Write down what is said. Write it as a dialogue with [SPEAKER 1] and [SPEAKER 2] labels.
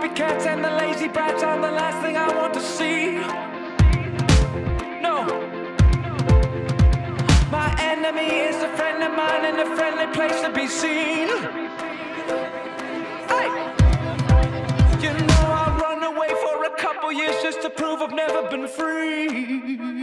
[SPEAKER 1] copycats and the lazy brats are the last thing I want to see. No. My enemy is a friend of mine and a friendly place to be seen. Hey! You know I'll run away for a couple years just to prove I've never been free.